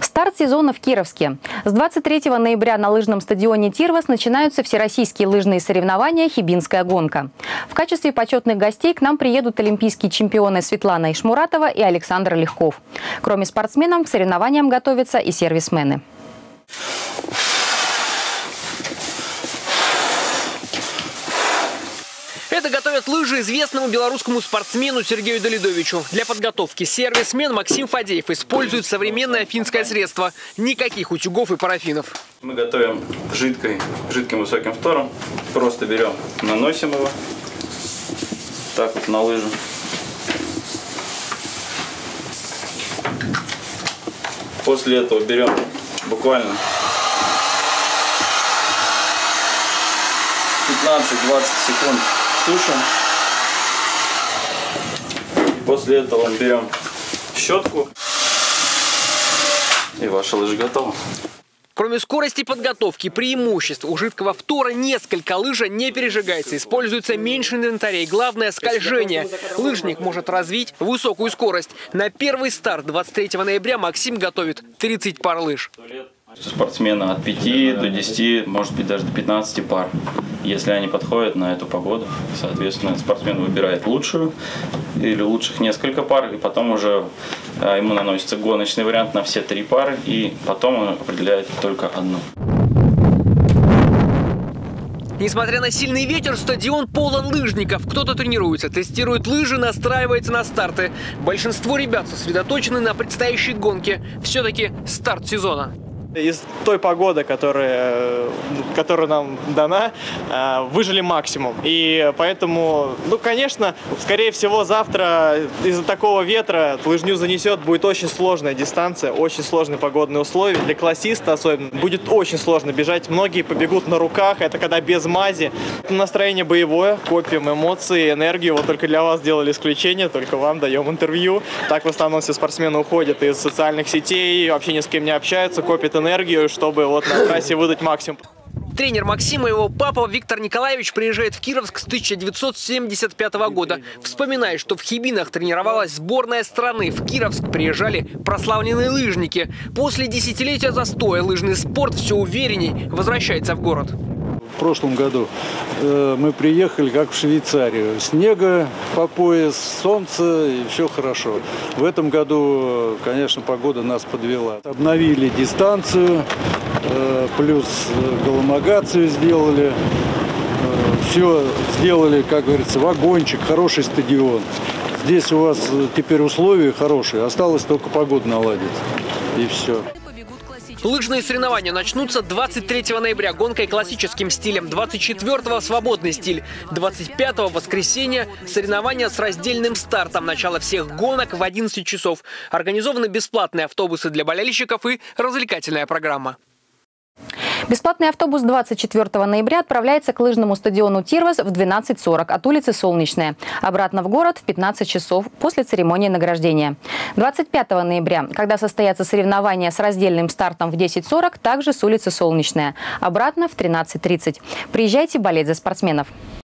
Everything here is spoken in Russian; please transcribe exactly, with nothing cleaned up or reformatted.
Старт сезона в Кировске. С двадцать третьего ноября на лыжном стадионе «Тирвас» начинаются всероссийские лыжные соревнования «Хибинская гонка». В качестве почетных гостей к нам приедут олимпийские чемпионы Светлана Ишмуратова и Александр Легков. Кроме спортсменов, к соревнованиям готовятся и сервисмены. Это готовят лыжи известному белорусскому спортсмену Сергею Далидовичу. Для подготовки сервисмен Максим Фадеев использует современное финское средство. Никаких утюгов и парафинов. Мы готовим жидкой, жидким высоким фтором. Просто берем, наносим его так вот на лыжу. После этого берем буквально пятнадцать-двадцать секунд. Сушим. После этого берем щетку, и ваша лыжа готова. Кроме скорости подготовки, преимуществ у жидкого фтора несколько. Лыжа не пережигается, используется меньше инвентарей. Главное – скольжение. Лыжник может развить высокую скорость. На первый старт двадцать третьего ноября Максим готовит тридцать пар лыж. У спортсмена от пяти до десяти, может быть даже до пятнадцати пар. Если они подходят на эту погоду, соответственно, спортсмен выбирает лучшую или лучших несколько пар, и потом уже ему наносится гоночный вариант на все три пары, и потом он определяет только одну. Несмотря на сильный ветер, стадион полон лыжников. Кто-то тренируется, тестирует лыжи, настраивается на старты. Большинство ребят сосредоточены на предстоящей гонке. Все-таки старт сезона. Из той погоды, которая, которая нам дана, выжили максимум. И поэтому, ну, конечно, скорее всего, завтра из-за такого ветра лыжню занесет, будет очень сложная дистанция, очень сложные погодные условия. Для классиста особенно будет очень сложно бежать. Многие побегут на руках, это когда без мази. Настроение боевое, копим эмоции, энергию. Вот только для вас сделали исключение, только вам даем интервью. Так в основном все спортсмены уходят из социальных сетей, вообще ни с кем не общаются, копят энергию, чтобы вот на трассе выдать максимум. Тренер Максима, его папа Виктор Николаевич, приезжает в Кировск с тысяча девятьсот семьдесят пятого года. Вспоминает, что в Хибинах тренировалась сборная страны. В Кировск приезжали прославленные лыжники. После десятилетия застоя лыжный спорт все уверенней возвращается в город. В прошлом году э, мы приехали как в Швейцарию. Снега по пояс, солнце, и все хорошо. В этом году, конечно, погода нас подвела. Обновили дистанцию, э, плюс гомологацию сделали. Э, все сделали, как говорится, вагончик, хороший стадион. Здесь у вас теперь условия хорошие, осталось только погоду наладить. И все. Лыжные соревнования начнутся двадцать третьего ноября гонкой классическим стилем, двадцать четвёртого свободный стиль, двадцать пятого воскресенья соревнования с раздельным стартом. Начало всех гонок в одиннадцать часов. Организованы бесплатные автобусы для болельщиков и развлекательная программа. Бесплатный автобус двадцать четвёртого ноября отправляется к лыжному стадиону «Тирвас» в двенадцать сорок от улицы Солнечная. Обратно в город в пятнадцать часов после церемонии награждения. двадцать пятого ноября, когда состоятся соревнования с раздельным стартом в десять сорок, также с улицы Солнечная. Обратно в тринадцать тридцать. Приезжайте болеть за спортсменов.